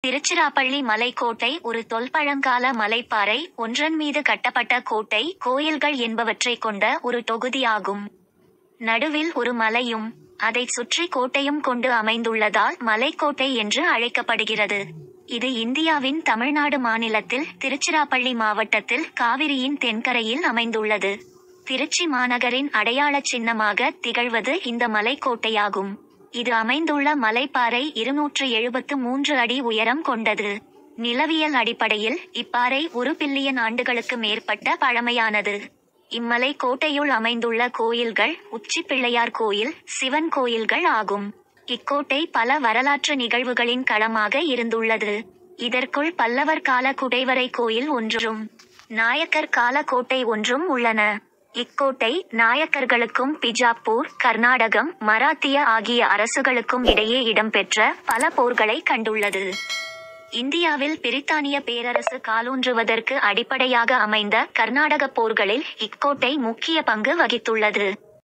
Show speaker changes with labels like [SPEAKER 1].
[SPEAKER 1] திருச்சிராப்பள்ளி மலைக்கோட்டை ஒரு தொல்பழங்கால மலைப்பாறை ஒன்றன் மீது கட்டப்பட்ட கோட்டை, கோயில்கள் என்பவற்றை கொண்ட ஒரு தொகுதியாகும். நடுவில் ஒரு மலையும் அதைச் சுற்றி கோட்டையும் கொண்டு அமைந்துள்ளதால் மலைக்கோட்டை என்று அழைக்கப்படுகிறது. இது இந்தியாவின் தமிழ்நாடு மாநிலத்தில் திருச்சிராப்பள்ளி மாவட்டத்தில் காவிரியின் தென்கரையில் அமைந்துள்ளது. திருச்சி மாநகரின் அடையாள சின்னமாக திகழ்வது இந்த மலைக்கோட்டையாகும். இது அமைந்துள்ள மலைப்பாறை 273 அடி உயரம் கொண்டது. நிலவியல் அடிப்படையில் இப்பாறை 1 பில்லியன் ஆண்டுகளுக்கு மேற்பட்ட பழமையானது. இம்மலை கோட்டையுள் அமைந்துள்ள கோயில்கள் உச்சி பிள்ளையார் கோயில், சிவன் கோயில்கள் ஆகும். இக்கோட்டை பல வரலாற்று நிகழ்வுகளின் களமாக இருந்துள்ளது. இதற்குள் பல்லவர் கால குடைவரை கோயில் ஒன்றும் நாயக்கர் கால கோட்டை ஒன்றும் உள்ளன. இக்கோட்டை நாயக்கர்களுக்கும் பிஜாப்பூர், கர்நாடகம், மராத்திய ஆகிய அரசுகளுக்கும் இடையே இடம்பெற்ற பல போர்களை கண்டுள்ளது. இந்தியாவில் பிரித்தானிய பேரரசு காலூன்றுவதற்கு அடிப்படையாக அமைந்த கர்நாடக போர்களில் இக்கோட்டை முக்கிய பங்கு வகித்துள்ளது.